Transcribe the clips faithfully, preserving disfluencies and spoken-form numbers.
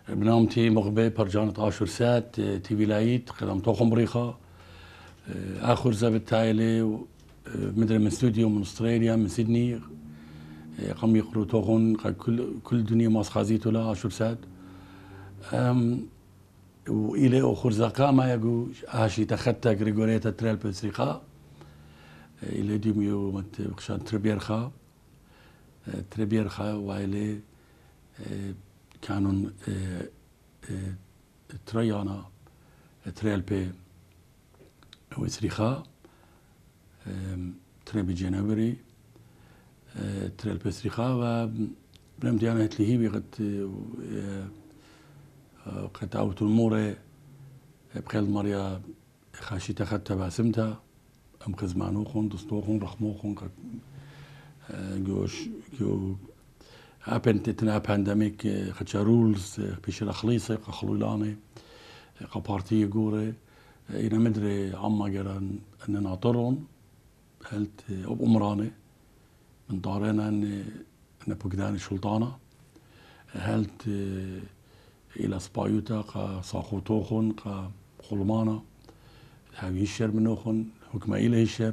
بنامتي مغبي برجانة عاشور سات تي ولايت قدام توخم بريخة آخر زبط تايلي مدري من استوديو من استراليا من سيدني قام يقروا توخن كل كل دنيا ماس خازيتو لا عاشور سات وإلى آخر زكاة ما يجو هاشي تخطى غريغوريتا تريل بسرقة إلى ديميو مت بخشان تربيرخا تربيرخا وإلى كانون تريانا تريل بي وسريخا تريل بجنوري تريل بسريخا وبنمت أنا هتلي هي قد قد أوت المورة بخيل مريا خاشي تخطى باسمتها أم خزمانوخون دستوخون رخموخون جوش جو هابن تتنا بانديميك خدشا رولز بيش الأخليصة كخلولاني كبارتي جوري إنا مدري عما جران أن ناطرون هلت أب أمراني من دارنا أن أن بقداني سلطانة هلت إلى سبايوتا كصاخوتوخون كخلمانة هاوي الشر منوخون حكمة إلى الشر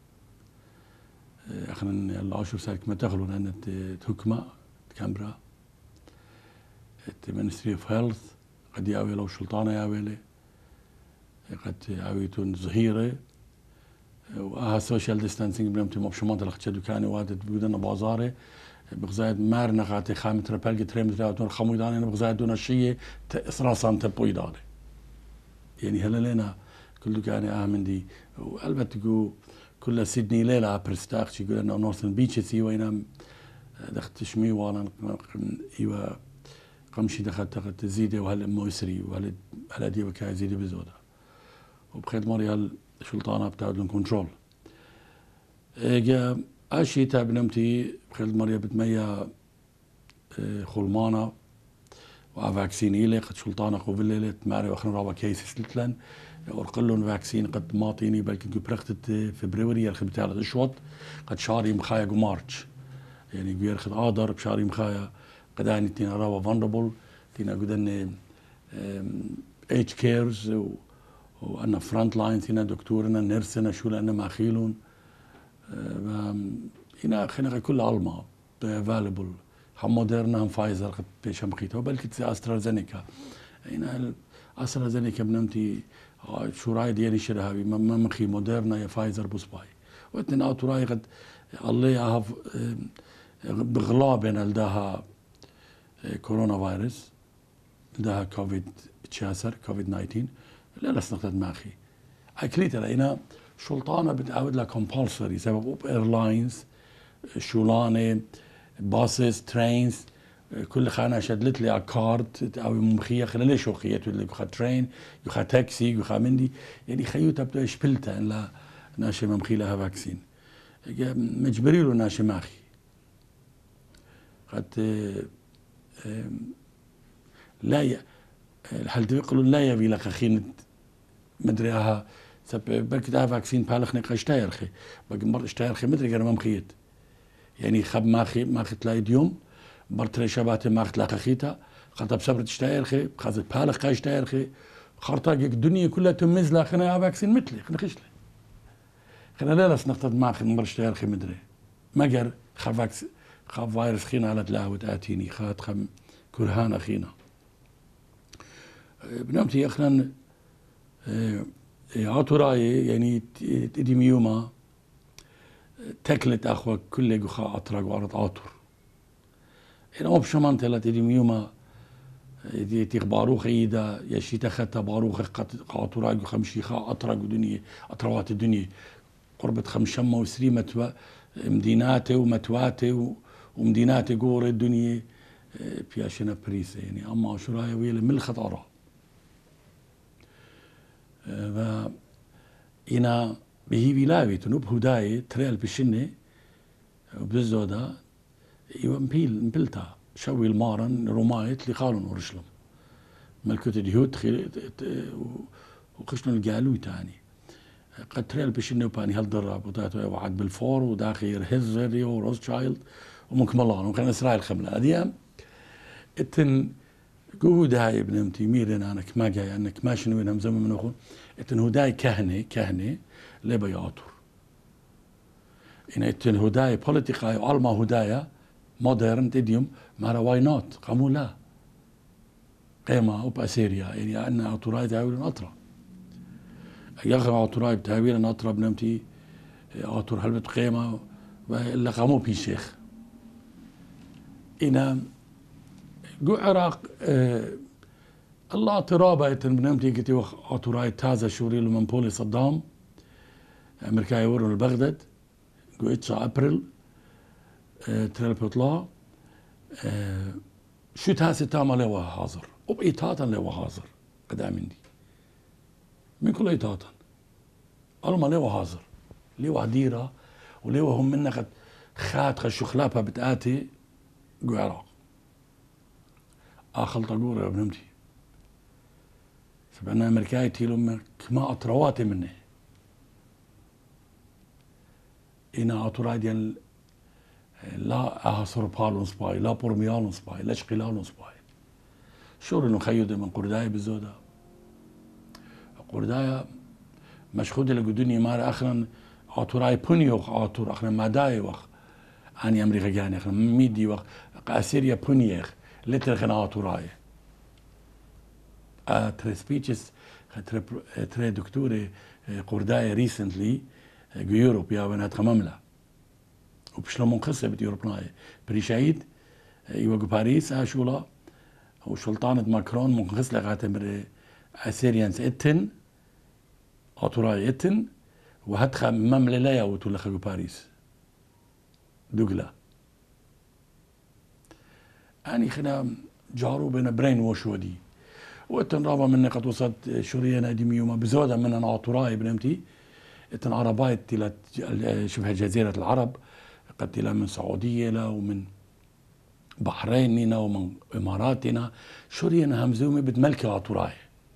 اخنا العشر ساعات ما تغلون أن حكمة كامبرا المينستري اوف هيلث قد ياوي لو سلطانة ياوي قد ياويتون ظهيرة وآها سوشيال ديستانسينج بنمتي مبشمات لخدشة دوكاني وادت بودنا بازاري بغزايد مارنا غاتي خامة ربالجي تريم تراوتون خمويداني بغزايد دون الشيء إسراسان تبويداني يعني هلا لنا كل دوكاني آمن دي والبت جو كل سيدني ليلة برستاخ يقول أنه نورثن بيتشز وينام دخلت شمي وانا ايوا قمشي دخلت دخلت زيدة وهل موسري وهل هل دي وكا زيدة بزودة وبخيت مريال السلطانة بتاعت لهم كنترول اجا اشي تاب نمتي بخيت مريا بتميا خلمانة وفاكسين إلي قد سلطانة قبل ماري واخنا رابا كيسس لتلن ورقلون فاكسين قد ماطيني بلكن كو برختت فبراير يرخي بتاعت الشوط قد شهري مخايا مارتش يعني بيرخد آدر بشهري مخايا قداني تينا رابا فاندبل تينا قداني ايج كيرز وأنا فرونت لاين تينا دكتورنا نيرسنا شو لأنا ماخيلون هنا خلينا كل علما افيلبل هم موديرنا هم فايزر قد بيش مخيتها بلكي تسي استرازينيكا هنا استرازينيكا بنمتي شو راي ديالي شرهاوي ما مخي موديرنا يا فايزر بوسباي واتنين اوتو راي قد الله هاف بغلابنا لداها كورونا فيروس لداها كوفيد تشاسر كوفيد تسعطعش لا لا سنقطة ماخي اكليت لقينا سلطانة بتعود لها كومبالسري سبب ايرلاينز شولانة باسز ترينز كل خانة شدلت لي كارد او ممخية خلال ليش وخيت اللي يخا ترين يخا تاكسي يخا مندي يعني خيوتها بتوع شبلتها ان لا ناشي ممخي لها فاكسين مجبري له ناشي ماخي قد لا ي... هل يقولوا لا يبي لك خينة مدري اها سب بركت اها فاكسين بالخني قشتاير خي باقي مر اشتاير خي مدري انا ممخيت يعني خب ماخي ماخي تلاقي يوم برتري شبات ماخي تلاقي خيتا خاطر بصبرت اشتاير خي خاطر بالخ قشتاير خي خرطاق الدنيا كلها تمز لها خنا اها فاكسين مثلي خنا خشلي خنا لا لا سنقطة ماخي مر اشتاير خي مدري مقر خفاكس خاف فيروس خينا على تلاوت آتيني خات خم كرهان أخينا بنمتي أخنا عطو رأيي يعني إديميوما تكلت أخوة كل جخا أطرق وعرض عطر يعني أوب شمان تلت إديميوما دي تيخ باروخ إيدا يشي تخطى باروخ عطو رأي خمشي خا أطرق دنيا أطروات الدنيا قربة خمشمة وسري متوا مديناتي ومتواتي ومديناتي قور الدنيا بياشنا بريسة يعني أما شو رأي ويلا من الخطارة و إنا بهي بلاوي تنوب هداي تريال بشنة وبزودا إيوه مبيل مبلتا شوي المارن رومايت اللي خالون ورشلم ملكوت اليهود وخشنا القالوا تاني قد تريال بشنة وباني هالضرب وتاتو وعد بالفور وداخل هزري وروزشايلد ومكملان وكان إسرائيل خملة أديام اتن قو هداي بنمتي ميرين أنا كما جاي أنك ما شنو وينهم زمن من أخون إتن هداي كهنة كهنة لبا يعطر إن إتن هداي بوليتيكاي علما هدايا مودرن تديم مارا واي نوت قاموا لا قيمة أو بأسيريا يعني أن عطراي تعويل أطرا يغرى عطراي بتعويل أطرا بنمتي عطر حلبة قيمة إلا قاموا بي شيخ إن جو عراق اه الله ترابة إتن بنمتي كتي وخ عطراي تازة شوريلو من بولي صدام أمريكا يورو البغداد جو إتشا أبريل اه تريل بيطلع اه شو تاسي تاما لوا حاضر وبإيتاتا لوا حاضر قدام مندي من كل إيتاتا ألما لوا حاضر لوا ديرة ولوا هم منا قد خات خشو خلابها بتآتي جو عراق آخل طقورة يا بنمتي سبعنا أمريكاي تيلو كما أطرواتي مني إنا أطراي ديال لا أهصر بالون سباي لا بورميالون سباي لا شقيلالون سباي شور إنه خيودة من قرداية بالزودة قرداية مشخودة لقدوني مار أخرا أطراي بنيوخ أطر أخرا ماداي وخ أني أمريكا جاني أخرا ميدي وخ أسيريا بنيخ لتر خنا أطراي تري سبيتشز تري دكتورة قرداية ريسنتلي يوروب يا بنات خماملة وبشلون قصة بدي يوروبناي بريشايد يوجو باريس أشولا وسلطانة ماكرون منقص لغاتمر أسيريانس إتن أطراي إتن وهتخا مملة لا يوتو لخجو باريس دوغلا أني خنا جارو بين برين ووش ودي وإتن رابا من قد وصلت شورينا ديميوما بزودة من أنا أطراي بنمتي إتن عربايت تلا شبه جزيرة العرب قد تلا من سعودية لا ومن بحريننا ومن إماراتنا شورينا همزومي بتملكي عطراي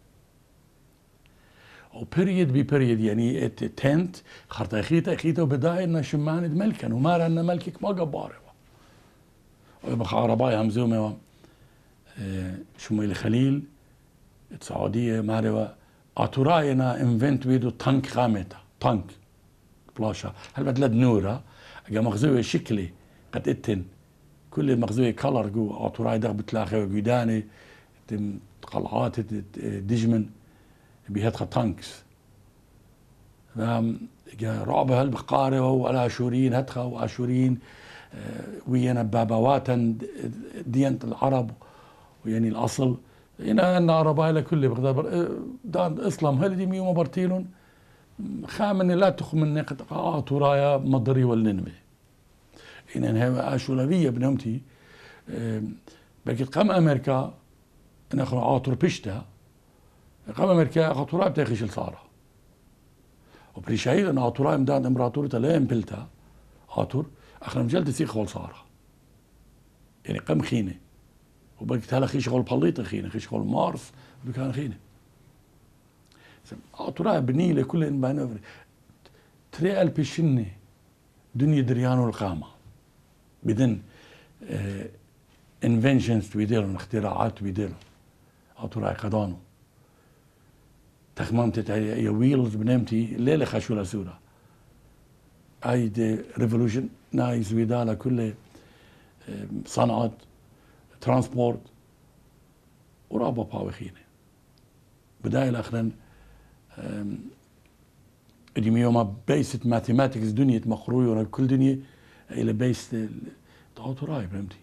وبريد ببريد يعني تنت خرطة خيطة خيطة وبداية إن شمان ملكا ومارا إن ملكك ما قباره ويبقى عرباي همزومي شميل خليل السعودية ماروا عطراينا انفنت بيدو تانك خامتا تانك بلاشا هل بدلد نورا اجا مغزوة شكلي قد اتن كل مغزوة كالر جو عطراي دغ بتلاقي وجداني تم قلعات دجمن بهتخ تانكس اجا رعبة هالبقارة والاشوريين هتخا واشوريين ويانا باباواتا ديانة العرب ويعني الاصل هنا أن عرباي لكل بغداد دان إسلام هل دي ميوم برتيلون خامن لا تخمن نقط عطرايا مضري والننمي هنا هي أشولوية بنمتي بقيت قام أمريكا أنا أخرى عطر بيشتا قام أمريكا عطرايا بتاخيش الصارة وبريشايد أن عطرايا مدان إمبراطورة لا ينبلتا عطر أخرى مجال تسيخ والصارة يعني قام خينة وبقيت هلا خي شغل بليطة خينة خي شغل مارس بكان خينة عطرايا بنيلة كل إن بانوفر تري البشنة دنيا دريانو القامة بدن اه انفنشنز تويديرون اختراعات تويديرون عطرايا قدانو تخمنت يا ويلز بنمتي ليلة خشولة سورة اي دي ريفولوشن نايز ويدالا كل اه صنعت ترانسبورت ورابا باوي خينة بداية الأخرين اديم يوما بيست ماثيماتكس دنيا مخروي كل دنيا إلى بيست عطراي بنمتي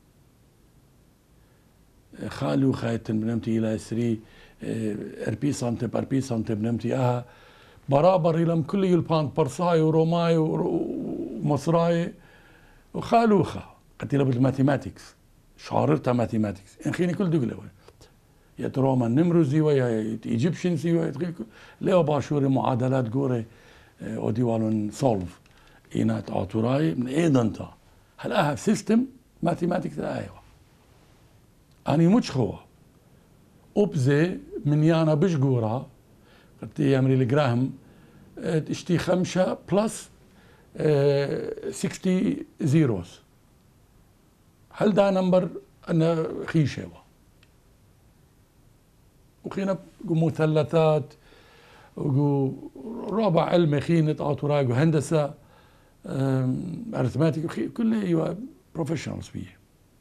خالو خايتن بنمتي إلى سري أربي سنتي بأربي سنتي بنمتي أها برابر إلى كل يلبان برصاي وروماي ومصراي وخالوخا قتيلة بالماثيماتكس شعرتها ماثيماتكس ان خيني كل دقلة يا روما نمرزي ويا ايجيبشن سي ويا ليو باشوري معادلات قوري ودي والون سولف اينات عطراي من ايضا هل اها سيستم ماثيماتكس ايوه اني مش خوا ابزي من يانا بش قورا قلت يامري الجراهم اشتي خمسة بلس ستين زيروز هل ده نمبر أنا خيشة وخينا مثلثات رابع علمي خينة أطوراق وهندسة أرثماتيك كله أيوة بروفيشنالز فيه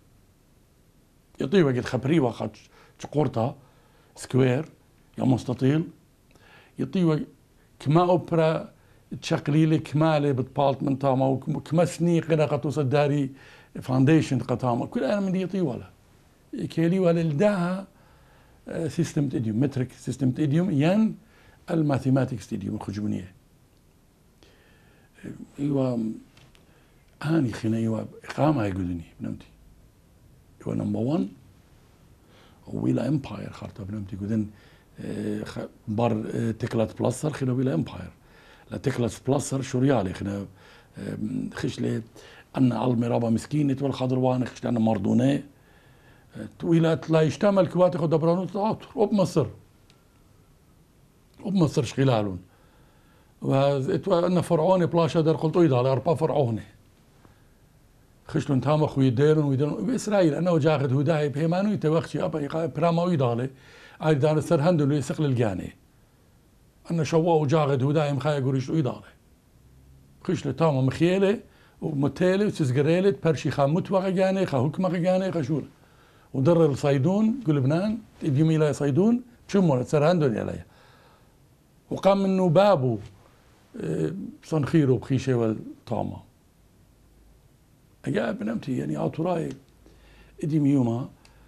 يطيب وقت خبري وقت قرطة سكوير يا مستطيل يطيب كما أوبرا تشقليلي كمالي بتبالتمن تاما كما سني قنا قطوس الداري فاونديشن قطاما كل أنا من دي يطيب ولا كيلي ولا لداها سيستم تيديوم مترك سيستم تيديوم ين الماثيماتيكس تيديوم الخجبونية ايوه اني خنا ايوه اقامه يقولني بنمتي ايوه نمبر واحد ويلا امباير خارطه بنمتي قدن بار تكلات بلاصر خنا ويلا امباير لا تكلات بلاصر شو ريالي خنا خش لي ان علمي رابا مسكينه والخضروان خش انا مردونه ويلا لا يشتمل كواتي خد برانو تاطر وبمصر وبمصر شغلالون وأن فرعوني بلاشا در قلت إيدا على أربعة فرعوني خشلون تام أخوي ديرون ويدرون بإسرائيل أنا وجاخد هداي بهمانو يتوخشي أبا براما ويدالي عاد دان سرهندو اللي يسقل الجاني أنا شوا وجاخد هداي مخايا قريش ويدالي خشلة تام مخيلة ومتيلة وتسقريلة برشي خا متوغا جاني خا هكما جاني خا شورة ودر الصيدون قل لبنان تجيمي لا صيدون تشمون سرهندو اللي عليها وقام منه بابو صنخيرو بخيشة والطامة أجا بنمتي يعني أطراي إدي ميوما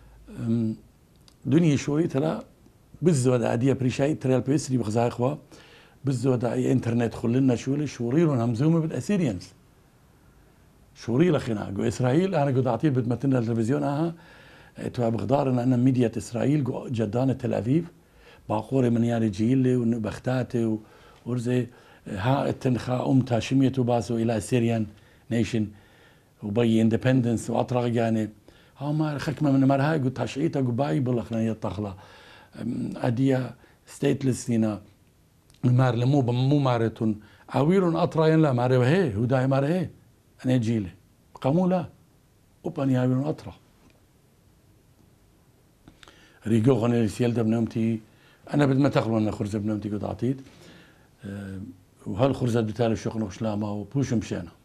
دنيا شوي ترى بزود عادية بريشاي ترى البيسري بخزاي إخوة بزود أي إنترنت خلنا شولي شوريلون همزومي بالأسيريانز شوري لخنا جو إسرائيل أنا قد أعطيه بدمتنا التلفزيون أها توا بغدار أن أنا ميديا إسرائيل جدان تل أبيب باقوري من ياري جيلي ونبختاتي ورزي ها التنخا أم تاشمية باسو إلى سيريان نيشن وبي اندبندنس وأطرق يعني ها ما خكمة من مرهاي قلت تشعيتا قباي بلخنا يطخلا أديا ستيتلس هنا مار لمو مو مارتون عويرون أطراين لا ماري وهي هو داي ماري هي أنا جيلي قاموا لا وباني عويرون أطرا ريقو غني السيال ده بنومتي أنا بدما تخلو أنا خرزة بنومتي قد عطيت وهالخرزات بتالي شوق نخش لاما وبوش مشينا